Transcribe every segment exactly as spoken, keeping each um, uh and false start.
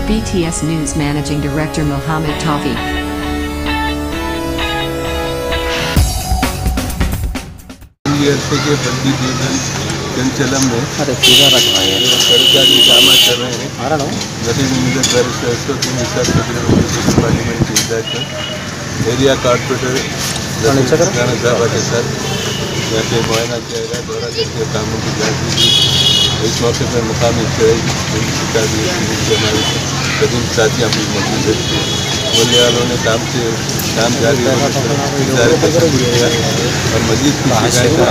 B T S News Managing Director Mohammed Tafi. चंचलम में सरकारी काम कर रहे हैं। नशीमन नगर पार्लियामेंट के विधायक एरिया कॉर्पोरेटर साहब के साथ यहाँ पे मुआयना किया गया, दौरा करके कामों की जाँच की। इस मौके पर मुकामी हमारे कदीम साथी हम मौजूद थे। बोलने वालों ने काम से काम जारी किया और मजीद की शिकायत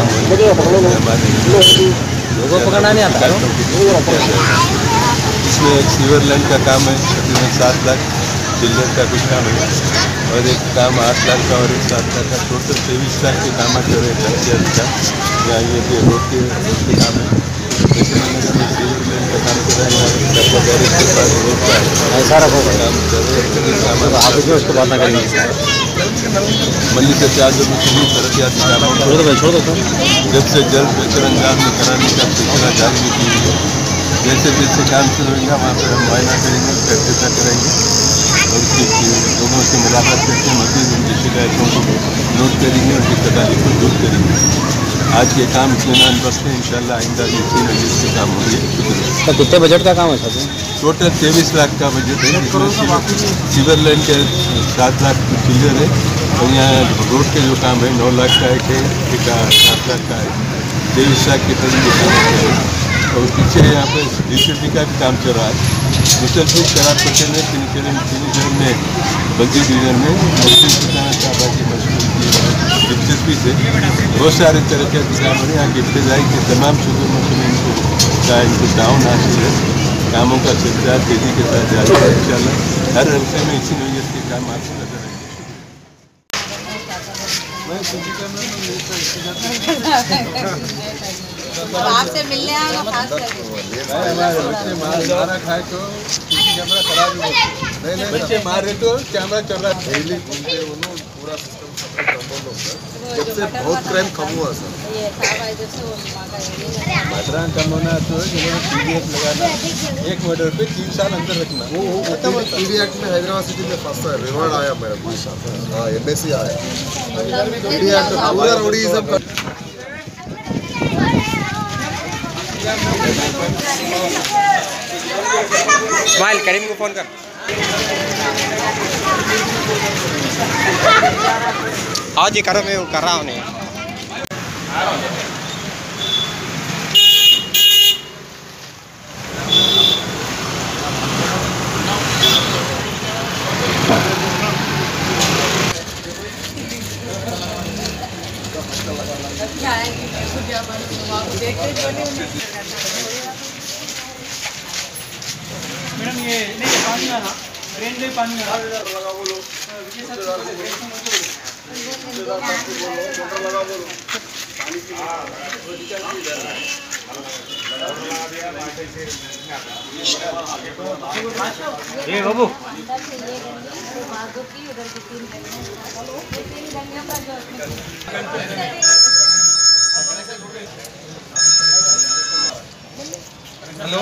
इसमें एक सीवर लाइन का काम है, तकरीबन सात लाख चिल्लर का कुछ काम है और एक काम आठ लाख का और एक सात लाख का, टोटल तेईस लाख के काम कर रहे हैं। यहाँ ये कि रोड के काम है, नशीमन नगर में सीवर लाइन का काम कर रहे हैं। यहाँ गैरेज के पास रोड का ऐसा काम कर रहे हैं। उसको बात ना करेंगे मल्ली से चार जो में सभी तरक्याती कामों छोड़ दो जब से जल्द बेहतर अंजाम में कराने का सिलसिला जारी की है। जैसे जैसे काम शुरू होगा वहाँ पर हम मुआयना करेंगे, चर्चा करेंगे और उसकी लोगों से मुलाकात करके मज़ीद उनकी शिकायतों को नोट करेंगे, उनकी तकलीफ को दूर करेंगे। आज ये काम इत्मीनान बख्श है, इंशाल्लाह आइंदा भी इसी नजर से काम होंगे। तो कितने बजट का काम है सर? टोटल तेईस लाख का बजट है। सीवर लाइन के सात लाख चिल्लर है और यहाँ रोड के जो काम है नौ लाख का एक है, एक सात लाख का है, तेईस लाख के करीब काम है। और पीछे यहाँ पर डीसीपी का भी काम चल रहा है। मुसलसिल शराब पकड़ में फिनिशर में बल्दी डिवीजन में मुस्लिम सुल्ताना साहब की मशहूर दिलचस्पी से बहुत सारे तरह के काम हो रहे हैं। यहाँ की इब्तदाई के तमाम शुरू में इनको का इनको टाउन हासिल है। कामों का सिलसिला तेजी के साथ जारी है। इंशाल्लाह हर हल्के में इसी नोयत के काम आपको नजर आएंगे। आपसे मिलने आया खास करके बच्चे मार खाए तो कैमरा खराब ही बच्चे मारे तो कैमरा चल रहा है। डेली घूमते पूरा सिस्टम कंट्रोल होता है। जब से बहुत क्राइम कम हुआ सर। मर्डर कम होना तो पीडीएफ लगाना, एक मर्डर पे तीन साल अंदर रखना। वो पीडीएफ में हैदराबाद सिटी में फंसा है, रिवार्ड आया मेरा हाँ एमएससी आया। पीडीएफ पूरा रोडीज़म स्माइल करीम को फोन कर। आओ जी करो, मैं कर रहा हूँ नहीं। मैडम ये नहीं पानी आ रहा, ड्रेन में पानी आ रहा। लगा बोलो ये बाबू हेलो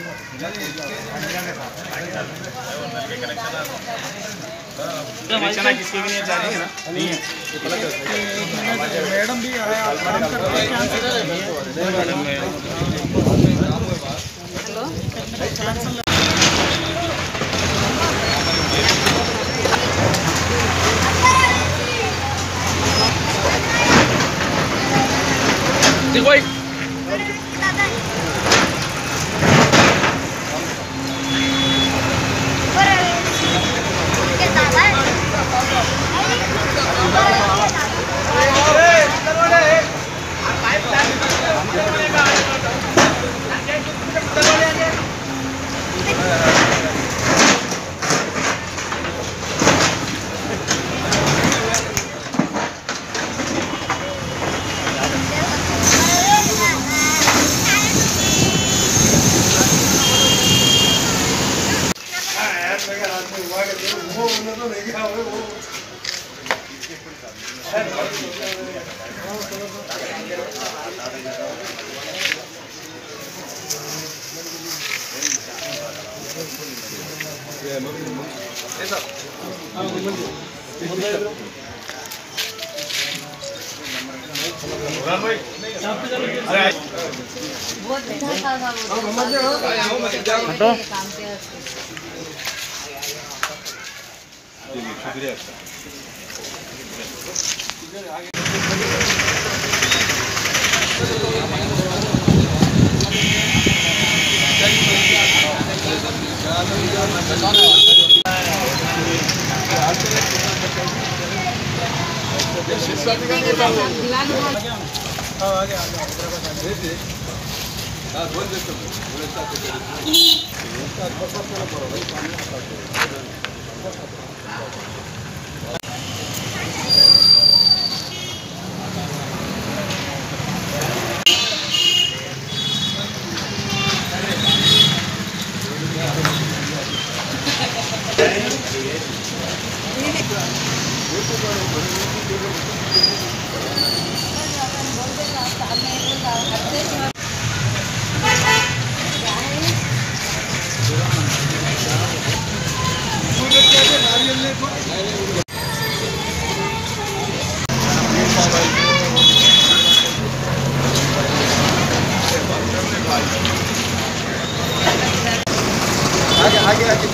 कनेक्शन किसके भी नहीं जा रही है ना? नहीं है मैडम भी आया देखो बहुत अच्छा था वो काम किया शुक्रिया। आगे आगे आगे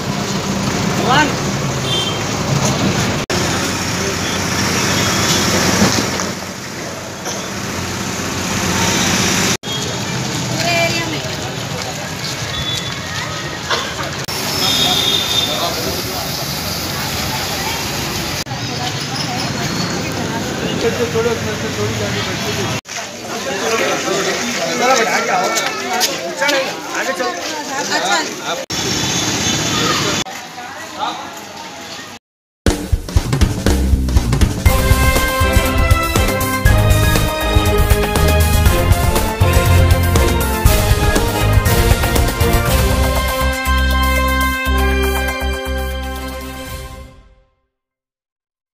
थोड़ा थोड़ी आगे आओ आगे चल।